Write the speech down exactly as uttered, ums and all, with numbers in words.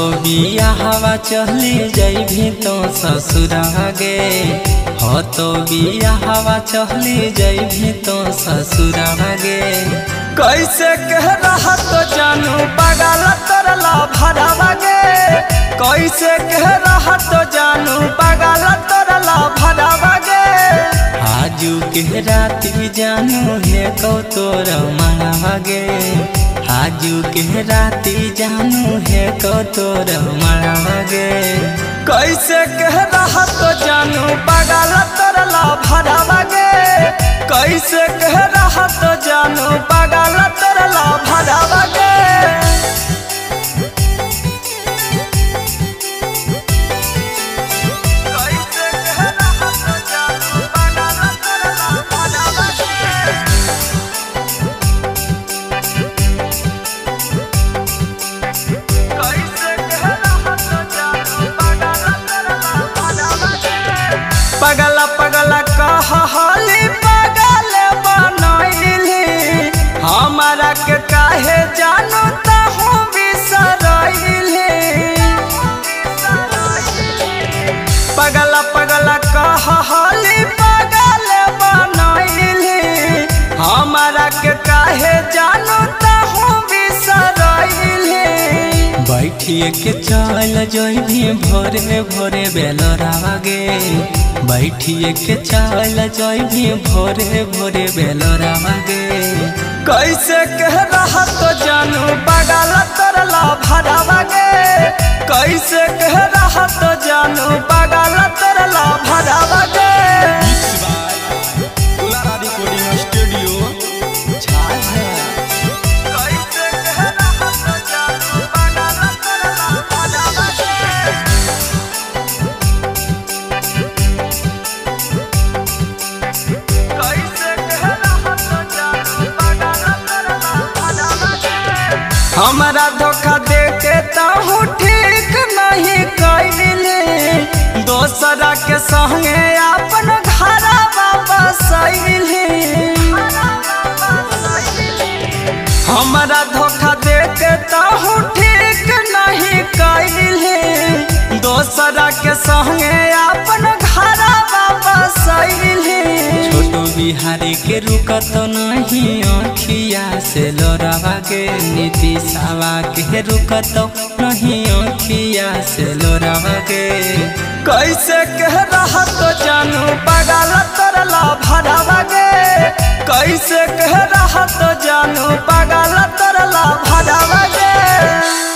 तो बिया हवा चली जाइभी तो ससुरा गे हो तो बिया हवा चली जाइभी तो ससुरा गे। कैसे कह रहा तो जानू पागल तरला भरावा गे, कैसे कह रहा तो जानू पागल तरला भरावा गे। आजू के राती जानू है कौ तोर मारा गे, आजू के राती जानू है कौ तोर मारा गे। कैसे कह रहा तो जानू पागल तरला भरावा गे, कैसे कह रहा तो जानू पागल तरला भरावा गे। पगला पगला कहली पगल बनैली, हमारा के काहे जानू तहु बिसरैली। पगला पगला कहली पगल बनैली, हमारा के काहे जानू तहु बिसरैली। बैठिए के चल जइभी भोरे भोरे बेलरावा गे, बैठिए के चल जइभी भोरे भोरे बेलरावा गे। कैसे कह रहा तो जानू पागल तरला भरावा गे, कैसे कह रहा तो जानू पागल तरला भरावा गे। हमारा धोखा देके ताहू ठीक नहीं कैली, दोसरा के संगे अपन घर वापस अइली। हमारा धोखा देके ताहू ठीक नहीं कैली, दोसरा के संगे अपन घर वापस अइली। छोटू बिहारी के रुकत नहीं अखिया से लोरावा गे, नीतीशवा के रुकत नहीं अखिया से लोरावा गे। कैसे कह रहा तो जानू पागल तरला भरावा गे, कैसे कह रहा तो जानू पागल तरला भरावा गे।